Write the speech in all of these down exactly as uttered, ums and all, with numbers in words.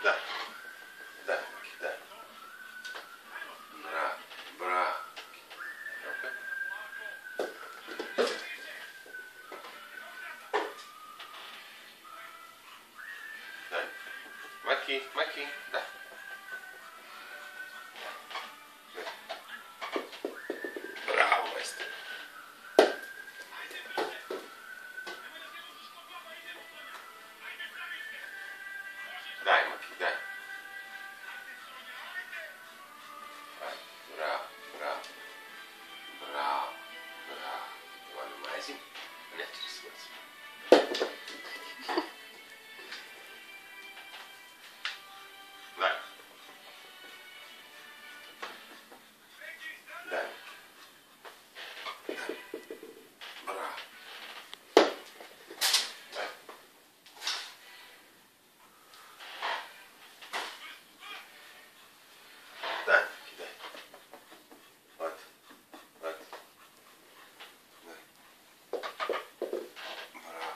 Dai, dai, dai. Bravo, bravo. Ok. Dai. Macchi, macchi, dai. Bravo maestro. Dai, Macchi, dai. Vai. Bravo, bravo. Bravo, bravo. Guarda mais em Netflix. Vai. Dai. Dai. Bravo. Dai. Dai, dai. Guarda, guarda. Dai. Bravo.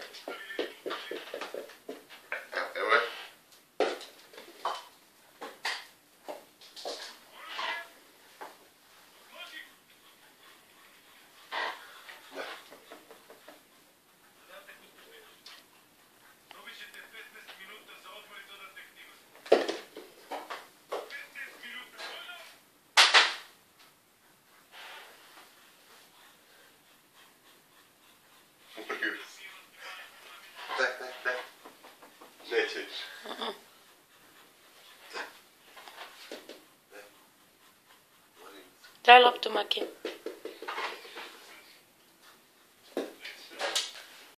E vai. Dai, dai, dai. Nećeš. Daj. Daj. Daj loptu, Maki.